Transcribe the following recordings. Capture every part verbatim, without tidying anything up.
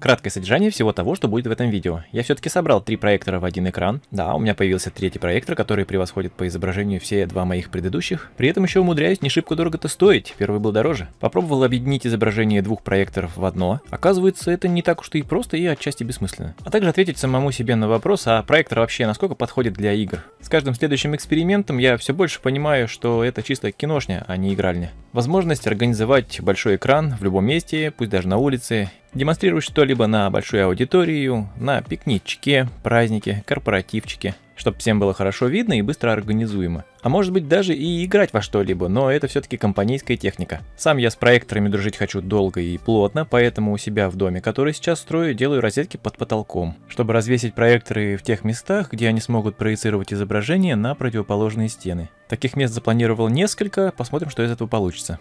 краткое содержание всего того, что будет в этом видео. Я все-таки собрал три проектора в один экран. Да, у меня появился третий проектор, который превосходит по изображению все два моих предыдущих. При этом еще умудряюсь не шибко дорого-то стоить, первый был дороже. Попробовал объединить изображение двух проекторов в одно. Оказывается, это не так уж и просто и отчасти бессмысленно. А также ответить самому себе на вопрос, а проектор вообще насколько подходит для игр. С каждым следующим экспериментом я все больше понимаю, что это чисто киношня, а не игральня. Возможность организовать большой экран в любом месте, пусть даже на улице, демонстрировать что-либо на большую аудиторию, на пикничке, празднике, корпоративчике, чтобы всем было хорошо видно и быстро организуемо. А может быть даже и играть во что-либо, но это все-таки компанейская техника. Сам я с проекторами дружить хочу долго и плотно, поэтому у себя в доме, который сейчас строю, делаю розетки под потолком, чтобы развесить проекторы в тех местах, где они смогут проецировать изображение на противоположные стены. Таких мест запланировал несколько, посмотрим, что из этого получится.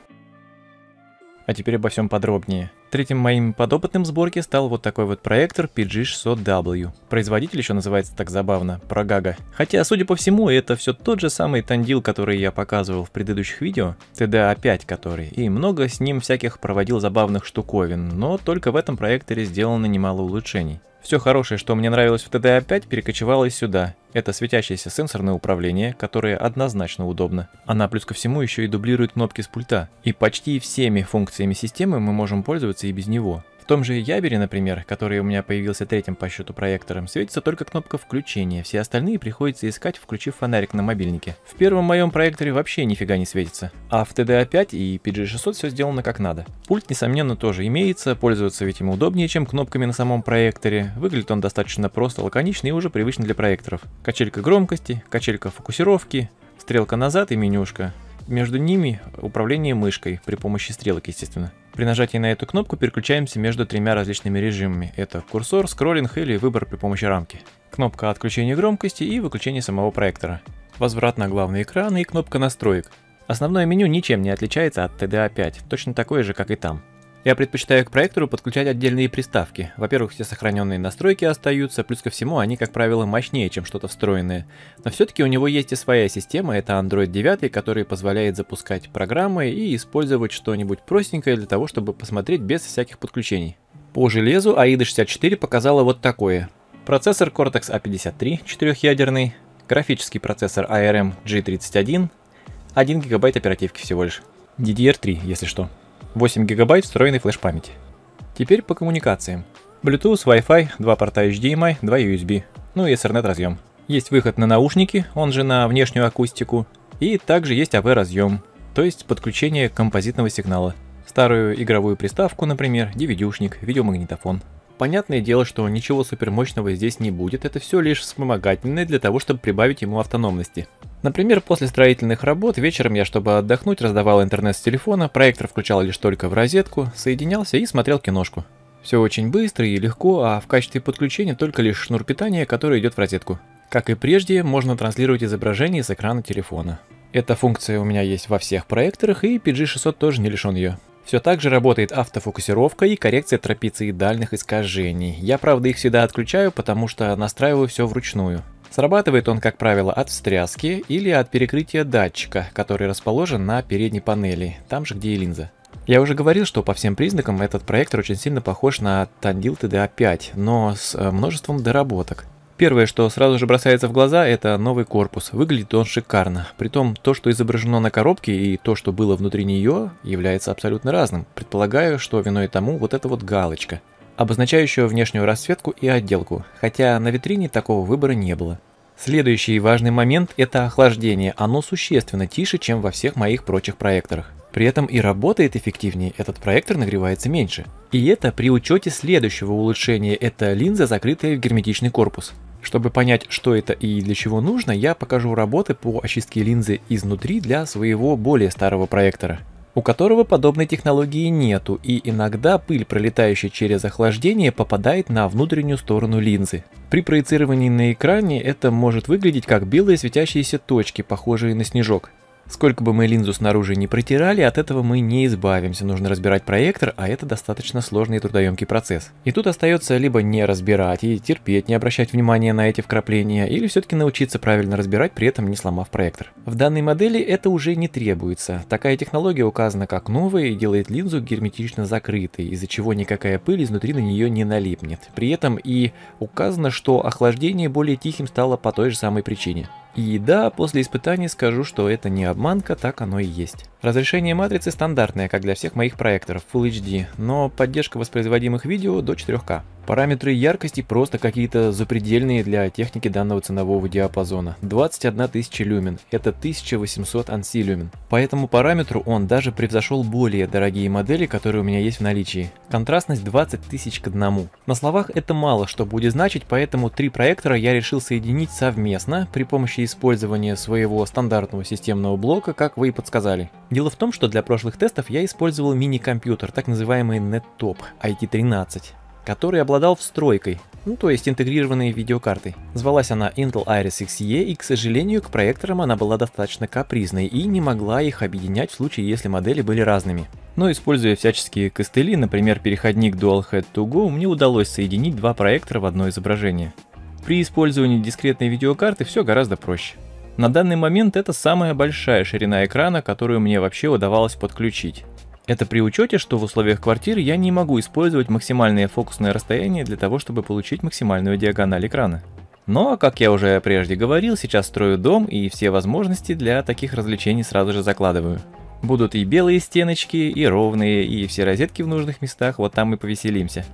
А теперь обо всем подробнее. Третьим моим подопытным в сборке стал вот такой вот проектор пи джи шестьсот дабл ю. Производитель еще называется так забавно, Прогага. Хотя, судя по всему, это все тот же самый тандил, который я показывал в предыдущих видео, ти ди эй пять который, и много с ним всяких проводил забавных штуковин, но только в этом проекторе сделано немало улучшений. Все хорошее, что мне нравилось в ти ди эй пять, перекочевалось сюда. Это светящееся сенсорное управление, которое однозначно удобно. Она плюс ко всему еще и дублирует кнопки с пульта. И почти всеми функциями системы мы можем пользоваться и без него. В том же Ябере, например, который у меня появился третьим по счету проектором, светится только кнопка включения, все остальные приходится искать, включив фонарик на мобильнике. В первом моем проекторе вообще нифига не светится, а в ти ди эй пять и пи джи шестьсот все сделано как надо. Пульт, несомненно, тоже имеется, пользоваться ведь ему удобнее, чем кнопками на самом проекторе, выглядит он достаточно просто, лаконично и уже привычно для проекторов. Качелька громкости, качелька фокусировки, стрелка назад и менюшка. Между ними управление мышкой, при помощи стрелок, естественно. При нажатии на эту кнопку переключаемся между тремя различными режимами. Это курсор, скроллинг или выбор при помощи рамки. Кнопка отключения громкости и выключения самого проектора. Возврат на главный экран и кнопка настроек. Основное меню ничем не отличается от ти ди эй пять, точно такое же, как и там. Я предпочитаю к проектору подключать отдельные приставки. Во-первых, все сохраненные настройки остаются, плюс ко всему они, как правило, мощнее, чем что-то встроенное. Но все-таки у него есть и своя система, это Android девять, который позволяет запускать программы и использовать что-нибудь простенькое для того, чтобы посмотреть без всяких подключений. По железу аида шестьдесят четыре показала вот такое. Процессор Cortex а пятьдесят три четырехъядерный, графический процессор эй ар эм джи тридцать один, один гигабайт оперативки всего лишь. ди ди ар три, если что. восемь гигабайт встроенной флеш-памяти. Теперь по коммуникациям. Bluetooth, Wi-Fi, два порта эйч ди эм ай, два ю эс би, ну и Ethernet разъем. Есть выход на наушники, он же на внешнюю акустику, и также есть эй ви разъем, то есть подключение композитного сигнала. Старую игровую приставку, например, ди ви ди-шник, видеомагнитофон. Понятное дело, что ничего супермощного здесь не будет, это все лишь вспомогательное для того, чтобы прибавить ему автономности. Например, после строительных работ вечером я, чтобы отдохнуть, раздавал интернет с телефона, проектор включал лишь только в розетку, соединялся и смотрел киношку. Все очень быстро и легко, а в качестве подключения только лишь шнур питания, который идет в розетку. Как и прежде, можно транслировать изображение с экрана телефона. Эта функция у меня есть во всех проекторах, и пи джи шестьсот тоже не лишен ее. Все так же работает автофокусировка и коррекция трапециидальных искажений. Я, правда, их всегда отключаю, потому что настраиваю все вручную. Срабатывает он, как правило, от встряски или от перекрытия датчика, который расположен на передней панели, там же, где и линза. Я уже говорил, что по всем признакам этот проектор очень сильно похож на тандил ти ди эй пять, но с множеством доработок. Первое, что сразу же бросается в глаза, это новый корпус. Выглядит он шикарно. Притом, то, что изображено на коробке, и то, что было внутри нее, является абсолютно разным. Предполагаю, что виной тому вот эта вот галочка, обозначающая внешнюю расцветку и отделку, хотя на витрине такого выбора не было. Следующий важный момент – это охлаждение. Оно существенно тише, чем во всех моих прочих проекторах. При этом и работает эффективнее, этот проектор нагревается меньше. И это при учете следующего улучшения – это линза, закрытая в герметичный корпус. Чтобы понять, что это и для чего нужно, я покажу работы по очистке линзы изнутри для своего более старого проектора, у которого подобной технологии нету, и иногда пыль, пролетающая через охлаждение, попадает на внутреннюю сторону линзы. При проецировании на экране это может выглядеть как белые светящиеся точки, похожие на снежок. Сколько бы мы линзу снаружи не протирали, от этого мы не избавимся. Нужно разбирать проектор, а это достаточно сложный и трудоемкий процесс. И тут остается либо не разбирать и терпеть, не обращать внимания на эти вкрапления, или все-таки научиться правильно разбирать, при этом не сломав проектор. В данной модели это уже не требуется. Такая технология указана как новая и делает линзу герметично закрытой, из-за чего никакая пыль изнутри на нее не налипнет. При этом и указано, что охлаждение более тихим стало по той же самой причине. И да, после испытаний скажу, что это не обманка, так оно и есть. Разрешение матрицы стандартное, как для всех моих проекторов, Full эйч ди, но поддержка воспроизводимых видео до четыре ка. Параметры яркости просто какие-то запредельные для техники данного ценового диапазона. двадцать одна тысяча люмен, это тысяча восемьсот анси люмен. По этому параметру он даже превзошел более дорогие модели, которые у меня есть в наличии. Контрастность двадцать тысяч к одному. На словах это мало что будет значить, поэтому три проектора я решил соединить совместно при помощи использования своего стандартного системного блока, как вы и подсказали. Дело в том, что для прошлых тестов я использовал мини-компьютер, так называемый NetTop ай ти тринадцать. Который обладал встройкой, ну то есть интегрированной видеокартой. Звалась она Intel Iris икс и, и, к сожалению, к проекторам она была достаточно капризной и не могла их объединять в случае, если модели были разными. Но используя всяческие костыли, например, переходник Dual Head to Go, мне удалось соединить два проектора в одно изображение. При использовании дискретной видеокарты все гораздо проще. На данный момент это самая большая ширина экрана, которую мне вообще удавалось подключить. Это при учете, что в условиях квартиры я не могу использовать максимальное фокусное расстояние для того, чтобы получить максимальную диагональ экрана. Но, как я уже прежде говорил, сейчас строю дом и все возможности для таких развлечений сразу же закладываю. Будут и белые стеночки, и ровные, и все розетки в нужных местах, вот там и повеселимся.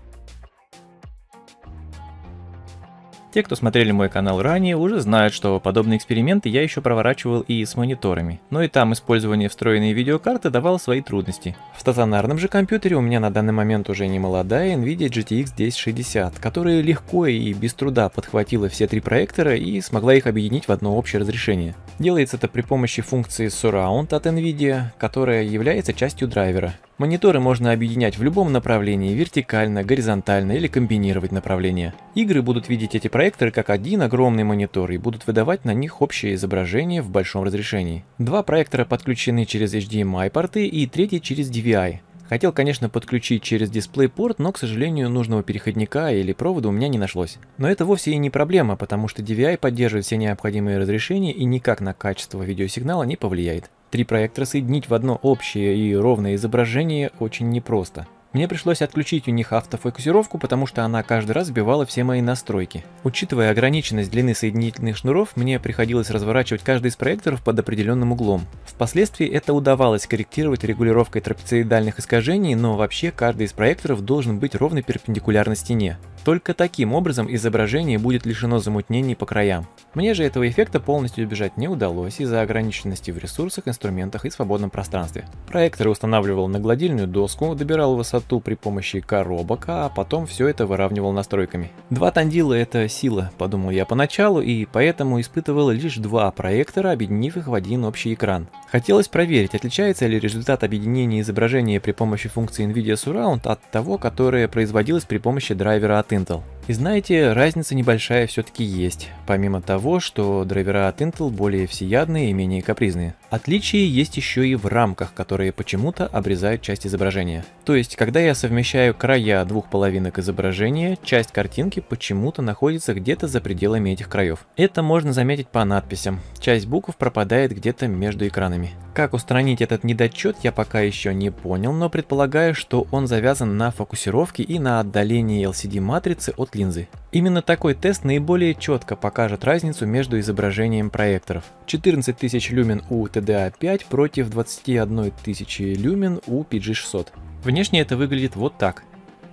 Те, кто смотрели мой канал ранее, уже знают, что подобные эксперименты я еще проворачивал и с мониторами. Но и там использование встроенной видеокарты давало свои трудности. В стационарном же компьютере у меня на данный момент уже не молодая NVIDIA джи ти экс десять шестьдесят, которая легко и без труда подхватила все три проектора и смогла их объединить в одно общее разрешение. Делается это при помощи функции Surround от NVIDIA, которая является частью драйвера. Мониторы можно объединять в любом направлении, вертикально, горизонтально или комбинировать направления. Игры будут видеть эти проекторы как один огромный монитор и будут выдавать на них общее изображение в большом разрешении. Два проектора подключены через эйч ди эм ай порты и третий через ди ви ай. Хотел, конечно, подключить через DisplayPort, но, к сожалению, нужного переходника или провода у меня не нашлось. Но это вовсе и не проблема, потому что ди ви ай поддерживает все необходимые разрешения и никак на качество видеосигнала не повлияет. Три проектора соединить в одно общее и ровное изображение очень непросто. Мне пришлось отключить у них автофокусировку, потому что она каждый раз сбивала все мои настройки. Учитывая ограниченность длины соединительных шнуров, мне приходилось разворачивать каждый из проекторов под определенным углом. Впоследствии это удавалось корректировать регулировкой трапециидальных искажений, но вообще каждый из проекторов должен быть ровно перпендикулярно стене. Только таким образом изображение будет лишено замутнений по краям. Мне же этого эффекта полностью избежать не удалось из-за ограниченности в ресурсах, инструментах и свободном пространстве. Проекторы устанавливал на гладильную доску, добирал высоту при помощи коробок, а потом все это выравнивал настройками. Два тандила — это сила, подумал я поначалу, и поэтому испытывал лишь два проектора, объединив их в один общий экран. Хотелось проверить, отличается ли результат объединения изображения при помощи функции NVIDIA Surround от того, которое производилось при помощи драйвера от Intel. И знаете, разница небольшая все-таки есть, помимо того, что драйвера от Intel более всеядные и менее капризные. Отличие есть еще и в рамках, которые почему-то обрезают часть изображения. То есть, когда я совмещаю края двух половинок изображения, часть картинки почему-то находится где-то за пределами этих краев. Это можно заметить по надписям. Часть букв пропадает где-то между экранами. Как устранить этот недочет, я пока еще не понял, но предполагаю, что он завязан на фокусировке и на отдалении эл си ди-матрицы от линзы. Именно такой тест наиболее четко покажет разницу между изображением проекторов. четырнадцать тысяч люмен у ти ди эй пять против двадцати одной тысячи люмен у пи джи шестьсот. Внешне это выглядит вот так.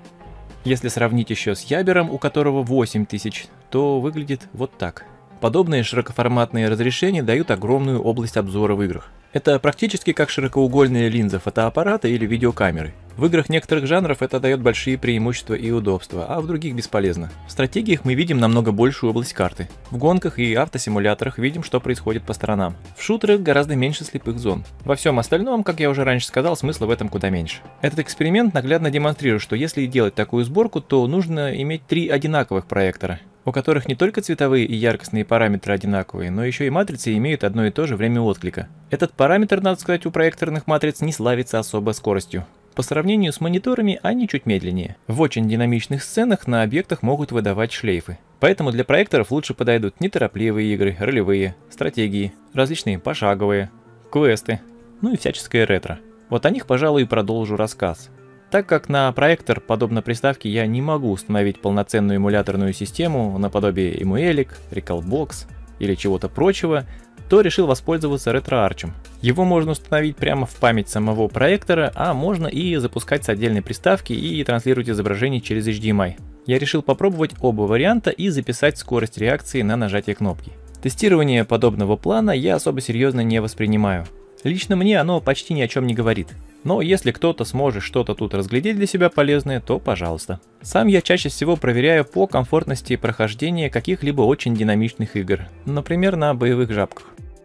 Если сравнить еще с Ябером, у которого восемь тысяч, то выглядит вот так. Подобные широкоформатные разрешения дают огромную область обзора в играх. Это практически как широкоугольная линза фотоаппарата или видеокамеры. В играх некоторых жанров это дает большие преимущества и удобства, а в других бесполезно. В стратегиях мы видим намного большую область карты. В гонках и автосимуляторах видим, что происходит по сторонам. В шутерах гораздо меньше слепых зон. Во всем остальном, как я уже раньше сказал, смысла в этом куда меньше. Этот эксперимент наглядно демонстрирует, что если делать такую сборку, то нужно иметь три одинаковых проектора. у которых не только цветовые и яркостные параметры одинаковые, но еще и матрицы имеют одно и то же время отклика. Этот параметр, надо сказать, у проекторных матриц не славится особой скоростью. По сравнению с мониторами они чуть медленнее. В очень динамичных сценах на объектах могут выдавать шлейфы. Поэтому для проекторов лучше подойдут неторопливые игры, ролевые, стратегии, различные пошаговые, квесты, ну и всяческое ретро. Вот о них, пожалуй, и продолжу рассказ. Так как на проектор, подобно приставке, я не могу установить полноценную эмуляторную систему наподобие Emuelec, Recalbox или чего-то прочего, то решил воспользоваться RetroArch. Его можно установить прямо в память самого проектора, а можно и запускать с отдельной приставки и транслировать изображение через эйч ди эм ай. Я решил попробовать оба варианта и записать скорость реакции на нажатие кнопки. Тестирование подобного плана я особо серьезно не воспринимаю. Лично мне оно почти ни о чем не говорит. Но если кто-то сможет что-то тут разглядеть для себя полезное, то пожалуйста. Сам я чаще всего проверяю по комфортности прохождения каких-либо очень динамичных игр. Например, на боевых жабках.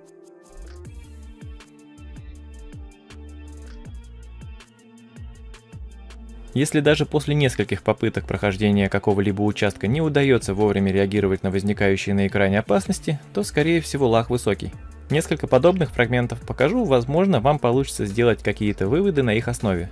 Если даже после нескольких попыток прохождения какого-либо участка не удается вовремя реагировать на возникающие на экране опасности, то скорее всего лаг высокий. Несколько подобных фрагментов покажу, возможно, вам получится сделать какие-то выводы на их основе.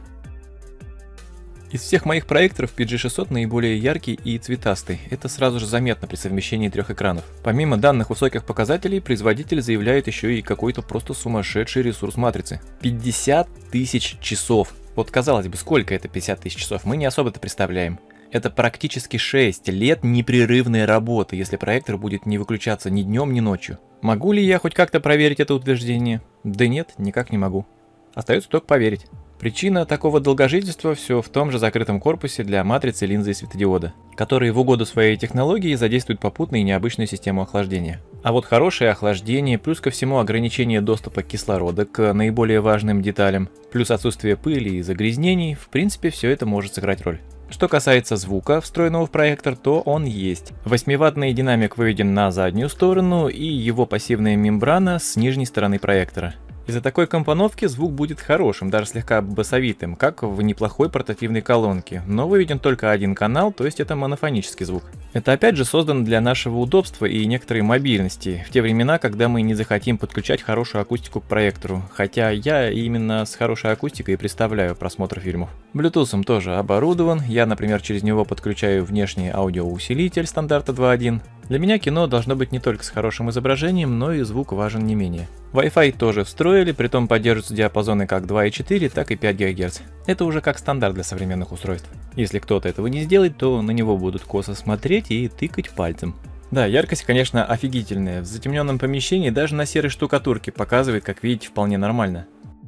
Из всех моих проекторов пи джи шестьсот наиболее яркий и цветастый, это сразу же заметно при совмещении трех экранов. Помимо данных высоких показателей, производитель заявляет еще и какой-то просто сумасшедший ресурс матрицы. пятьдесят тысяч часов! Вот казалось бы, сколько это пятьдесят тысяч часов, мы не особо-то представляем. Это практически шесть лет непрерывной работы, если проектор будет не выключаться ни днем, ни ночью. Могу ли я хоть как-то проверить это утверждение? Да нет, никак не могу. Остается только поверить. Причина такого долгожительства все в том же закрытом корпусе для матрицы, линзы и светодиода, которые в угоду своей технологии задействуют попутно и необычную систему охлаждения. А вот хорошее охлаждение, плюс ко всему ограничение доступа кислорода к наиболее важным деталям, плюс отсутствие пыли и загрязнений, в принципе все это может сыграть роль. Что касается звука, встроенного в проектор, то он есть. восьмиваттный динамик выведен на заднюю сторону и его пассивная мембрана с нижней стороны проектора. Из-за такой компоновки звук будет хорошим, даже слегка басовитым, как в неплохой портативной колонке, но выведен только один канал, то есть это монофонический звук. Это опять же создано для нашего удобства и некоторой мобильности, в те времена, когда мы не захотим подключать хорошую акустику к проектору, хотя я именно с хорошей акустикой и представляю просмотр фильмов. Bluetooth тоже оборудован, я, например, через него подключаю внешний аудиоусилитель стандарта два точка один. Для меня кино должно быть не только с хорошим изображением, но и звук важен не менее. Wi-Fi тоже встроили, притом поддерживаются диапазоны как два и четыре, так и пять гигагерц. Это уже как стандарт для современных устройств. Если кто-то этого не сделает, то на него будут косо смотреть и тыкать пальцем. Да, яркость, конечно, офигительная. В затемненном помещении даже на серой штукатурке показывает, как видите, вполне нормально.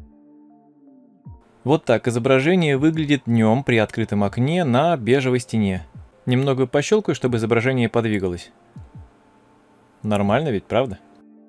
Вот так изображение выглядит днем при открытом окне на бежевой стене. Немного пощелкаю, чтобы изображение подвигалось. Нормально ведь, правда?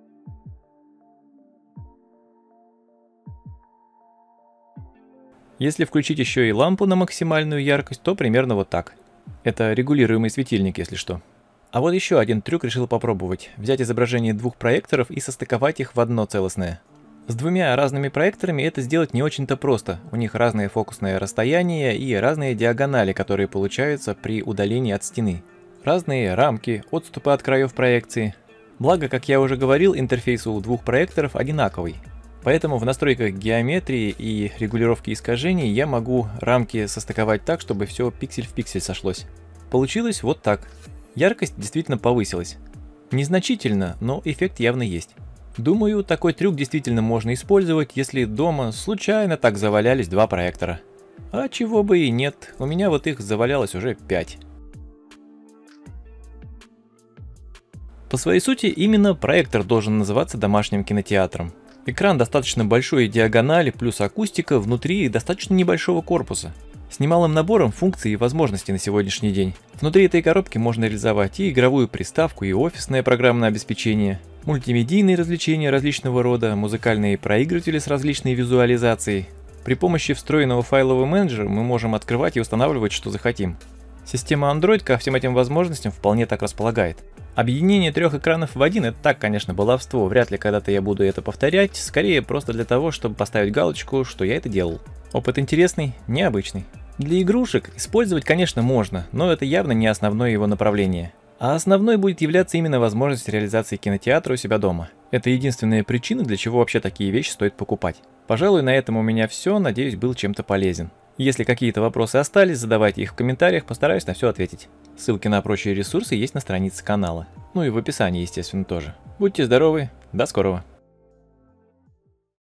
Если включить еще и лампу на максимальную яркость, то примерно вот так. Это регулируемый светильник, если что. А вот еще один трюк решил попробовать. Взять изображение двух проекторов и состыковать их в одно целостное. С двумя разными проекторами это сделать не очень-то просто. У них разное фокусное расстояние и разные диагонали, которые получаются при удалении от стены. Разные рамки, отступы от краев проекции. Благо, как я уже говорил, интерфейс у двух проекторов одинаковый. Поэтому в настройках геометрии и регулировки искажений я могу рамки состыковать так, чтобы все пиксель в пиксель сошлось. Получилось вот так. Яркость действительно повысилась. Незначительно, но эффект явно есть. Думаю, такой трюк действительно можно использовать, если дома случайно так завалялись два проектора. А чего бы и нет, у меня вот их завалялось уже пять. По своей сути, именно проектор должен называться домашним кинотеатром. Экран достаточно большой и диагонали, плюс акустика внутри достаточно небольшого корпуса. С немалым набором функций и возможностей на сегодняшний день. Внутри этой коробки можно реализовать и игровую приставку, и офисное программное обеспечение, мультимедийные развлечения различного рода, музыкальные проигрыватели с различной визуализацией. При помощи встроенного файлового менеджера мы можем открывать и устанавливать, что захотим. Система Android ко всем этим возможностям вполне так располагает. Объединение трех экранов в один — это так, конечно, баловство, вряд ли когда-то я буду это повторять, скорее просто для того, чтобы поставить галочку, что я это делал. Опыт интересный, необычный. Для игрушек использовать, конечно, можно, но это явно не основное его направление. А основной будет являться именно возможность реализации кинотеатра у себя дома. Это единственная причина, для чего вообще такие вещи стоит покупать. Пожалуй, на этом у меня все, надеюсь, был чем-то полезен. Если какие-то вопросы остались, задавайте их в комментариях, постараюсь на все ответить. Ссылки на прочие ресурсы есть на странице канала. Ну и в описании, естественно, тоже. Будьте здоровы, до скорого!